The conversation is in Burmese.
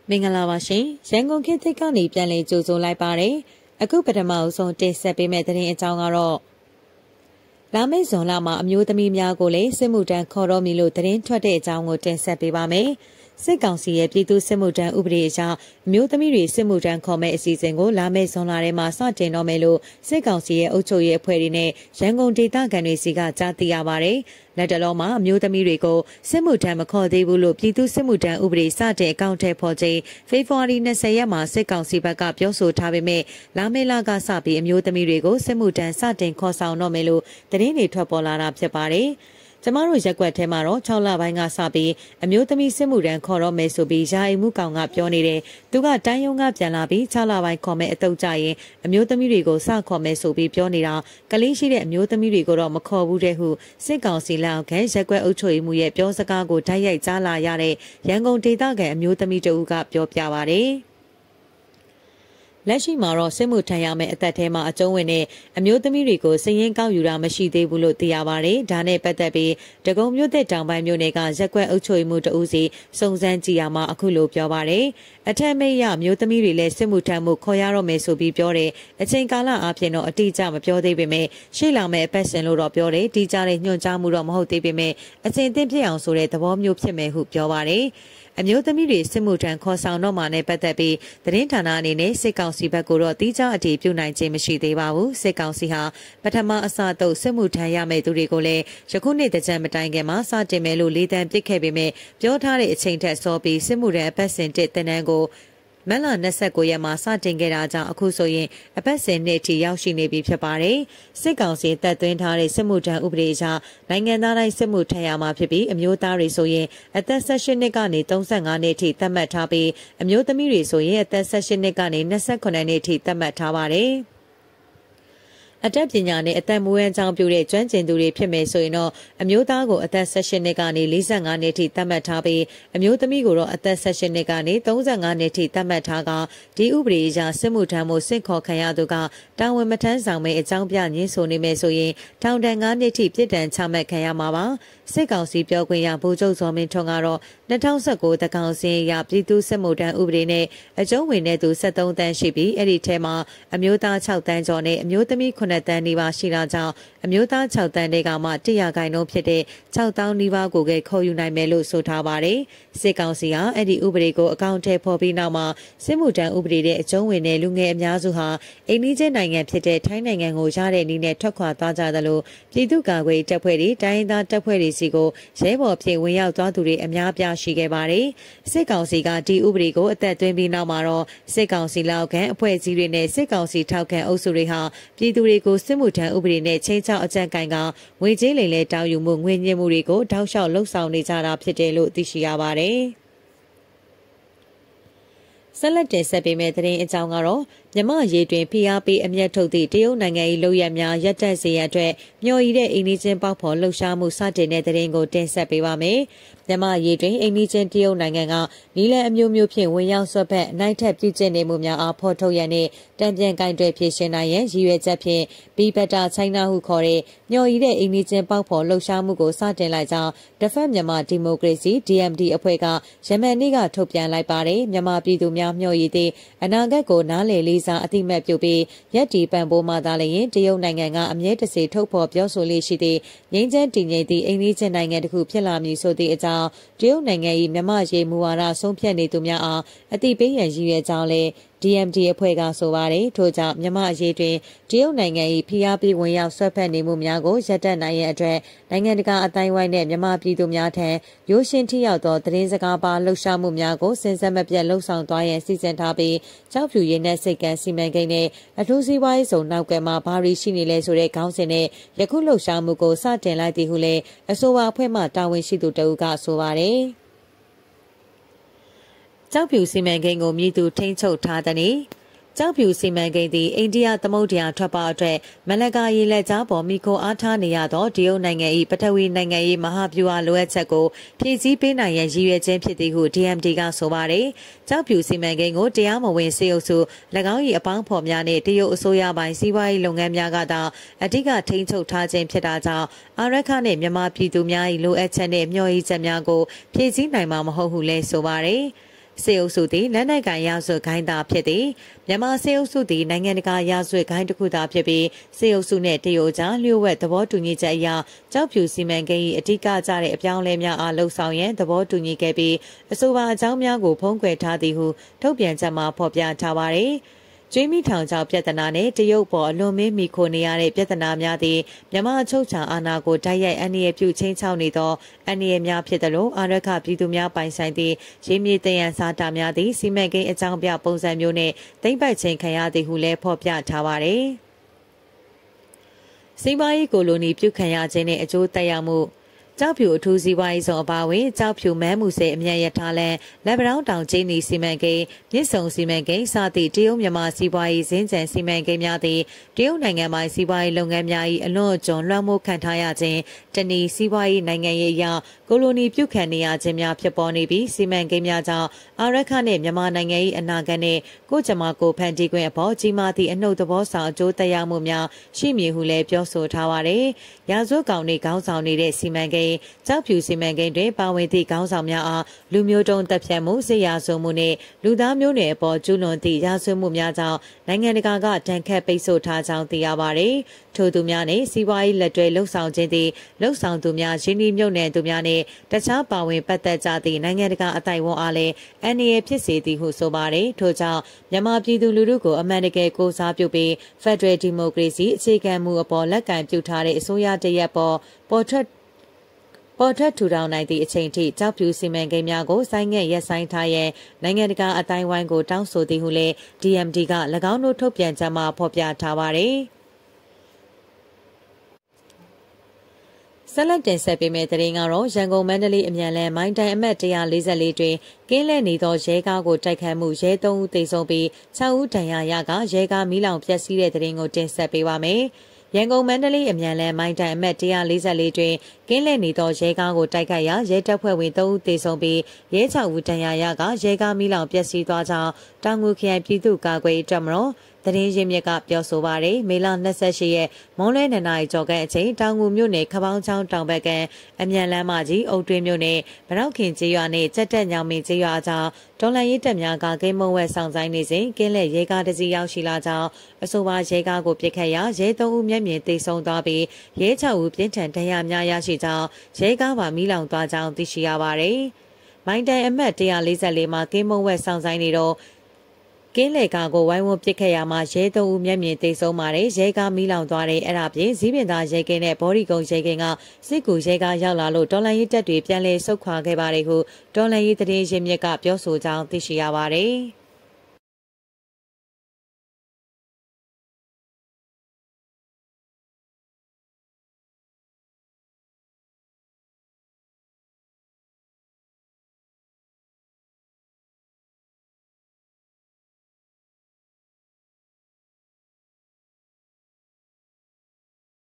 မင်္ဂလာပါရှင်ရန်ကုန်ခေတ်သစ်ကနေပြန်လည်ကြိုဆိုလိုက်ပါတယ်အခုပထမဆုံးတင်ဆက်ပေးမယ့်သတင်းအကြောင်းကတော့လာမယ့်ဇွန်လမှာအမျိုးသမီးများကိုလည်းစစ်မှုထမ်းခေါ်တော်မူလို့သတင်းထွက်တဲ့အကြောင်းကိုတင်ဆက်ပေးပါမယ်စစ်ကောင်စီရဲ့ပြည်သူစစ်မှုထမ်းဥပဒေအရအမျိုးသမီးတွေစစ်မှုထမ်းခေါ်မဲ့အစီအစဉ်ကိုလာမယ့်ဇွန်လထဲမှာစတင်တော့မယ်လို့စစ်ကောင်စီရဲ့အုပ်ချုပ်ရေးအဖွဲ့တွေနဲ့ရန်ကုန်ဒေသခံတွေစီကကြားသိရပါတယ်။လက်တလုံးမှာအမျိုးသမီးတွေကိုစစ်မှုထမ်းမခေါ်သေးဘူးလို့ပြည်သူစစ်မှုထမ်းဥပဒေစတင်အကောင့်ထဲပေါ်ချိန်ဖေဖော်ဝါရီ20ရက်မှာစစ်ကောင်စီဘက်ကပြောဆိုထားပေမဲ့လာမယ့်လကစပြီးအမျိုးသမီးတွေကိုစစ်မှုထမ်းစတင်ခေါ်ဆောင်တော့မယ်လို့သတင်းတွေထွက်ပေါ်လာတာဖြစ်ပါတယ်။ကျမတို့ရက်ွက်ထဲမှာတော့6လပိုင်းကစပြီးအမျိုးသမီးစစ်မှုထမ်းခေါ်တော့မယ်ဆိုပြီးယာယီမှုကောင်ကပြောနေတယ်။သူကတိုင်းရုံးကပြန်လာပြီး6လပိုင်းခေါ်မယ်အတုပ်ကြရင်အမျိုးသမီးတွေကိုစခေါ်မယ်ဆိုပြီးပြောနေတာကလေးရှိတဲ့အမျိုးသမီးတွေကိုတော့မခေါ်ဘူးတဲ့ဟုစစ်ကောင်စီလက်အောက်ခံရက်ွက်အုပ်ချုပ်ရေးမှုရဲ့ပြောစကားကိုတိုက်ရိုက်ကြားလာရတဲ့ရန်ကုန်ဒေသခံအမျိုးသမီးတဦးကပြောပြပါရယ်လက်ရှိမှာတော့စစ်မှုထမ်းရမယ့်အသက်ထဲမှာအကျုံးဝင်တဲ့အမျိုးသမီးတွေကိုစည်ရင်းကောက်ယူတာမရှိသေးဘူးလို့သိရပါတယ်။ဒါနဲ့ပတ်သက်ပြီးတကုံမြို့သက်တောင်ပိုင်းမြို့နယ်ကရက်ွက်အုပ်ချုပ်ရေးမှုတဦးစီစုံစမ်းကြည့်ရမှာအခုလိုပြောပါတယ်။အထက်မိတ်ရအမျိုးသမီးတွေလည်းစစ်မှုထမ်းမှုခေါ်ရတော့မယ်ဆိုပြီးပြောတယ်။အချိန်ကာလအပြင်တော့အတိအကျမပြောသေးပေမဲ့ရှေ့လာမယ့်အပတ်စဉ်လို့တော့ပြောတယ်။တိကျတဲ့ညွှန်ကြားမှုတော့မဟုတ်သေးပေမဲ့အချိန်သင့်ဖြစ်အောင်ဆိုတဲ့သဘောမျိုးဖြစ်မယ်ဟုပြောပါတယ်။အမျိုးသမီးတွေစစ်မှုထမ်းခေါ်ဆောင်တော့မှနဲ့ပတ်သက်ပြီးသတင်းဌာနအနေနဲ့စစ်ကောင်စီဘက်ကတော့တိကျအတည်ပြုနိုင်ခြင်းမရှိသေးပါဘူးစစ်ကောင်စီဟာပထမအစတော့စစ်မှုထမ်းရမယ့်သူတွေကိုလည်းယခုနှစ်တကြံမတိုင်ခင်မှာစတင်မယ်လို့လေးတန်းပစ်ခဲ့ပေမဲ့ပြောထားတဲ့အချိန်ထက်စောပြီးစစ်မှုထမ်းအပတ်စဉ်တစ်တင်တန်းကိုမလ29ရက်မှာစတင်ခဲ့တာကြောင့်အခုဆိုရင်အပတ်စဉ်နှစ်ထိရောက်ရှိနေပြီဖြစ်ပါတယ်။စစ်ကောင်စီတပ်သွင်းထားတဲ့စစ်မှုထမ်းဥပဒေအရနိုင်ငံသားတိုင်းစစ်မှုထမ်းရမှာဖြစ်ပြီးအမျိုးသားတွေဆိုရင်အသက်18နှစ်ကနေ35နှစ်ထိသတ်မှတ်ထားပြီးအမျိုးသမီးတွေဆိုရင်အသက်18နှစ်ကနေ28နှစ်ထိသတ်မှတ်ထားပါတယ်။အတက်ပညာနဲ့အသက်မွေးဝမ်းကြောင်းပြုတဲ့ကျွမ်းကျင်သူတွေဖြစ်မယ်ဆိုရင်တော့အမျိုးသားကိုအသက်18နှစ်ကနေ45နှစ်ထိသတ်မှတ်ထားပြီးအမျိုးသမီးကိုတော့အသက်18နှစ်ကနေ35နှစ်ထိသတ်မှတ်ထားကဒီဥပဒေအရစစ်မှုထမ်းမှုဆင့်ခေါ်ခံရသူကတာဝန်မထမ်းဆောင်မဲ့အကြောင်းပြညင်းဆိုနေမယ်ဆိုရင်ထောင်ဒဏ်9နှစ်ထိပြစ်ဒဏ်ချမှတ်ခံရမှာပါစစ်ကောင်စီပြောခွင့်ရဗိုလ်ချုပ်ဇော်မင်းထွန်းကတော့2019တကောင်စင်းရပြည်သူစစ်မှုထမ်းဥပဒေနဲ့အကျုံးဝင်တဲ့သူ73တန်းရှိပြီးအဲ့ဒီထဲမှာအမျိုးသား6တန်းကျော်နဲ့အမျိုးသမီး9တန်းနီးပါးရှိတာကြောင့်အမျိုးသား6တန်းတွေကမှ100ခိုင်နှုန်းဖြစ်တဲ့6000နီးပါးကိုခေါ်ယူနိုင်မယ်လို့ဆိုထားပါတယ်စစ်ကောင်စီဟာအဲ့ဒီဥပဒေကိုအကောင့်ထဲပေါ်ပြီးနောက်မှာစစ်မှုထမ်းဥပဒေရဲ့အကျုံးဝင်တဲ့လူငယ်အများစုဟာအိန္ဒိယနိုင်ငံဖြစ်တဲ့ထိုင်းနိုင်ငံကိုရတဲ့နည်းနဲ့ထွက်ခွာသွားကြသလိုပြည်သူ့ကာကွယ်တပ်ဖွဲ့တွေတိုင်းဒေသတပ်ဖွဲ့တွေစီကိုရဲဘော်ဖြစ်ဝင်ရောက်သွားသူတွေအများပြားရှိခဲ့ပါတယ်စစ်ကောင်စီကဒီဥပဒေကိုအသက်သွင်းပြီးနောက်မှာတော့စစ်ကောင်စီလက်အောက်ခံအဖွဲ့အစည်းတွေနဲ့စစ်ကောင်စီထောက်ခံအုပ်စုတွေဟာပြည်သူတွေကိုစစ်မှုထမ်းဥပဒေနဲ့ချင်းချောက်အကြံကင်ကငွေကြေးလိမ်လည်တောင်းယူမှုငွေညှစ်မှုတွေကိုတောက်လျှောက်လှုပ်ဆောင်နေကြတာဖြစ်တယ်လို့သိရှိရပါတယ်ဆက်လက်တင်ဆက်ပေးမယ့်သတင်းအကြောင်းကတော့မြမရေးတွင်ဖိအားပေးအမျက်ထုတ်သည့်တရုတ်နိုင်ငံ၏လုပ်ရများရပ်တန့်စေရန်အတွက်မျှော်ရည်တဲ့အိန္ဒိချင်းပေါက်ဖော်လှုပ်ရှားမှုစတင်တဲ့သတင်းကိုတင်ဆက်ပေးပါမယ်။မြမရေးတွင်အိန္ဒိချင်းတရုတ်နိုင်ငံကနီလန်အမျိုးမျိုးဖြင့်ဝင်ရောက်ဆွတ်ဖက်အနိုင်ထက်ပြုကျင့်နေမှုများအားဖော်ထုတ်ရန်နှင့်တံပြန်ကင်တွယ်ဖြည့်ရှင်နိုင်ရန်ရည်ရွယ်ချက်ဖြင့်ဘီဘက်တာချိုင်းနာဟုခေါ်တဲ့မျှော်ရည်တဲ့အိန္ဒိချင်းပေါက်ဖော်လှုပ်ရှားမှုကိုစတင်လိုက်ကြောင်းဒဖက်မြန်မာဒီမိုကရေစီ DMD အဖွဲ့ကယမန်နေ့ကထုတ်ပြန်လိုက်ပါတယ်။မြန်မာပြည်သူများမျှော်ရည်သည့်အနာဂတ်ကိုနားလည်လေးစားအတိမဲ့ပြုပြီးရက်တီပံပိုးမှသာလျင်တရုတ်နိုင်ငံကအမြဲတစေထုတ်ဖော်ပြောဆိုလေးရှိသည့်ငြိမ်းချမ်းတည်ငြိမ်သည့်အိန္ဒိချင်းနိုင်ငံတစ်ခုဖြစ်လာမည်ဆိုသည့်အကြောင်းတရုတ်နိုင်ငံ၏မြမရေးမူဝါဒဆုံးဖြတ်နေသူများအားအတိပေးရန်ရည်ရွယ်ကြောင်းလည်းDMD အဖွဲ့ကဆိုပါတယ်ထို့ကြောင့်မြန်မာအရေးတွင်တရုတ်နိုင်ငံ၏ဖိအားပေးဝင်ရောက်ဆွဲဖက်နေမှုများကိုရပ်တန့်နိုင်ရန်အတွက်နိုင်ငံတကာအတိုင်းဝိုင်းနဲ့မြန်မာပြည်သူများထံရိုးရှင်းထိရောက်သောသတင်းစကားပါလှုပ်ရှားမှုများကိုစဉ်ဆက်မပြတ်လှုပ်ဆောင်သွားရန်စီစဉ်ထားပြီးကြောက်ဖြူရင်းနဲ့စိတ်ကံစီမံကိန်းနဲ့အထူးစီးပွားရေးဆောင်နောက်ကမှဘာရီရှိနေလဲဆိုတဲ့ခေါင်းစဉ်နဲ့ယခုလှုပ်ရှားမှုကိုစတင်လိုက်သည်ဟုလည်းအဆိုပါအဖွဲ့မှတာဝန်ရှိသူတဦးကဆိုပါတယ်ကြောက်ဖြူစီမံကိန်းကိုမြည်သူထိန်းချုပ်ထားသည်။ကြောက်ဖြူစီမံကိန်းသည်အိန္ဒိယသမုဒ္ဒရာထွက်ပေါက်အတွက်မလကာရေလက်ကြားပေါ်မိခိုအားထားနေရသောတရုတ်နိုင်ငံ၏ပထဝီနိုင်ငံ၏မဟာဗျူဟာလိုအပ်ချက်ကိုဖြည့်ဆည်းပေးနိုင်ရန်ရည်ရွယ်ခြင်းဖြစ်သည်ဟု DMD ကဆိုပါတယ်။ကြောက်ဖြူစီမံကိန်းကိုတရားမဝင်စေအုပ်စု၎င်း၏အပေါင်းဖော်များနှင့်တရုတ်အစိုးရပိုင်းစီးပွားရေးလုပ်ငန်းများကသာအဓိကထိန်းချုပ်ထားခြင်းဖြစ်တာကြောင့်အာရခနှင့်မြန်မာပြည်သူများ၏လိုအပ်ချက်နှင့်မျှော်ရည်ချက်များကိုဖြည့်ဆည်းနိုင်မှာမဟုတ်ဟုလည်းဆိုပါတယ်။စေအုပ်စုသည်လက်နက်ကိုင်ရာဇဝတ်ဂိုင်းသားဖြစ်သည်မြန်မာစေအုပ်စုသည်နိုင်ငံတကာရာဇဝတ်ဂိုင်းတစ်ခုသာဖြစ်ပြီးစေအုပ်စုနှင့်တရုတ်ကြားလျှို့ဝှက်သဘောတူညီချက်အရကြောက်ဖြူစီမံကိန်း၏အဓိကကျတဲ့အပြောင်းအလဲများအားလှုံ့ဆော်ရန်သဘောတူညီခဲ့ပြီးအဆိုပါအကြောင်းများကိုဖုံးကွယ်ထားသည်ဟုထုတ်ပြန်ချက်မှာဖော်ပြထားပါသည်ကျွေးမိထောင်ချောက်ပြဿနာနဲ့တရုတ်ပေါ်အလွန်မင်းမိခိုနေရတဲ့ပြဿနာများသည်မြန်မာအချုပ်အခြာအာဏာကိုတိုက်ရိုက်အန္တရာယ်ပြုချင်းချောက်နေသောအန္တရာယ်များဖြစ်သလိုအာရခပြည်သူများပိုင်ဆိုင်သည့်ရင်းမြေတယံစားတာများသည်စီမံကိန်းအကြောင်းပြပုံစံမျိုးနဲ့သိမ့်ပိုက်ခြင်းခံရသည်ဟုလည်းဖော်ပြထားပါသည်စီးပွားရေးကိုလိုနီပြုခံရခြင်းနဲ့အကျိုးသက်ရောက်မှုကြောက်ဖြူအထူးစီးပွားရေးဆောင်အပါဝင်ကြောက်ဖြူမဲမှုစေအမြန်ရထားလန်လက်ပတောင်းတောင်ကျင်းနီစီမံကိန်းမြစ်ဆုံစီမံကိန်းစသည့်တရုတ်မြန်မာစီးပွားရေးစင်းကြံစီမံကိန်းများသည်တရုတ်နိုင်ငံပိုင်စီးပွားရေးလုပ်ငန်းများ၏အလွန်အကျွံလွှမ်းမိုးခံထားရခြင်းတနည်းစီးပွားရေးနိုင်ငံရေးအရကိုလိုနီပြုခံနေရခြင်းများဖြစ်ပေါ်နေပြီးစီမံကိန်းများကြောင့်အာရခနှင့်မြန်မာနိုင်ငံ၏အနာဂတ်နှင့်ကိုကြမကိုဖန်တီးခွင့်အပေါ်ကြီးမားသည့်အနှုတ်သဘောဆောင်အကျိုးသက်ရောက်မှုများရှိမည်ဟုလည်းပြောဆိုထားပါသည်ရာဇဝတ်ကောင်တွေခေါင်းဆောင်နေတဲ့စီမံကိန်းကြောက်ဖြူစီမံကိန်းတွင်ပါဝင်သည့်ခေါင်းဆောင်များအားလူမျိုးတုံးတပ်ဖြတ်မှုစစ်ရာဇဝမှုနှင့်လူသားမျိုးနွယ်အပေါ်ကျူးလွန်သည့်ရာဇဝမှုများကြောင့်နိုင်ငံတကာကတန်ခတ်ပိတ်ဆို့ထားကြောင်းသိရပါသည်ထို့သူများနှင့်စီးပွားရေးလက်တွဲလှုပ်ဆောင်ခြင်းသည်လှုပ်ဆောင်သူများရင်းနှီးမြှုပ်နှံသူများနှင့်တခြားပါဝင်ပတ်သက်ကြသည့်နိုင်ငံတကာအသိုက်အဝန်းအားလည်းအန္တရာယ်ဖြစ်စေသည်ဟုဆိုပါသည်ထို့ကြောင့်မြန်မာပြည်သူလူထုကိုအမှန်တကယ်ကိုးစားပြုပြီးဖက်ဒရယ်ဒီမိုကရေစီအခြေခံမှုအပေါ်လက်ကင်ပြုထားတဲ့အစိုးရတရက်ပေါ်ထွက်ထူထောင်နိုင်သည့်အချိန်ထိကြောက်ဖြူစီမံကိန်းများကိုဆိုင်းငံ့ရပ်ဆိုင်းထားရန်နိုင်ငံတကာအတိုင်းဝိုင်းကိုတောင်းဆိုသည်ဟုလည်း DMD က၎င်းတို့ထုတ်ပြန်ချက်မှာဖော်ပြထားပါသည်ဆက်လက်တင်ဆက်ပေးမယ့်သတင်းကတော့ရန်ကုန်မန္တလေးအမြန်လမ်းမိုင်းတိုင်အမှတ်144တွင်ကင်းလဲနေသောရဲကားကိုတိုက်ခတ်မှုရဲ3ဦးသေဆုံးပြီး6ဦးဒဏ်ရာရကရဲကားမီးလောင်ပျက်စီးတဲ့သတင်းကိုတင်ဆက်ပေးပါမယ်ရန်ကုန်မန္တလေးအမြန်လမ်းမိုင်းတိုင်အမှတ်144တွင်ကင်းလဲနေသောရဲကားကိုတိုက်ခိုက်ရာရဲတပ်ဖွဲ့ဝင်3ဦးသေဆုံးပြီးရဲ6ဦးဒဏ်ရာရကရဲကားမီးလောင်ပျက်စီးသွားကြောင်းတောင်ငူခရိုင်ပြည်သူ့ကာကွယ်ရေးတပ်မတော်သတင်းရင်းမြစ်ကပြောဆိုပါရယ်မေလ28ရက်မွန်းလွဲ2နာရီကျော်ခန့်အချိန်တောင်ငူမြို့နယ်ခပောင်းချောင်းတောင်ဘက်ကအမြန်လမ်းမကြီးအုတ်တွင်းမြို့နယ်ဗရောက်ခင်ကျေးရွာနဲ့ကြက်တက်ညောင်မင်းကျေးရွာကြားဒေါ်လာရေးတပ်များကကင်းမုံဝဲဆောင်ဆိုင်နေစဉ်ကင်းလက်ရဲကားတစ်စီးရောက်ရှိလာကြောင်းအဆိုပါရဲကားကိုပစ်ခတ်ရာရဲ3ဦးမျက်မြင်သေဆုံးသွားပြီးရဲ6ဦးပြင်းထန်ဒဏ်ရာများရရှိကြောင်းရဲကားပါမီးလောင်သွားကြောင်းသိရှိရပါရယ်မိုင်းတိုင်အမှတ်144မှာကင်းမုံဝဲဆောင်ဆိုင်နေတော့ကင်းလေကားကိုဝိုင်းဝန်းပစ်ခတ်ရမှာရဲ3ဦးမျက်မြင်သေဆုံးပါတယ်ရဲကားမီးလောင်သွားတယ်အဲ့ဒါပြင်ဇီးပင်သားရဲကင်းနဲ့ဘော်ဒီကုံရဲကင်းကစစ်ကူရဲကားရောက်လာလို့တော်လန်ရေးတပ်တွေပြန်လည်ဆုတ်ခွာခဲ့ပါတယ်ဟုတော်လန်ရေးသတင်းရင်းမြစ်ကပြောဆိုကြောင်းသိရှိရပါတယ်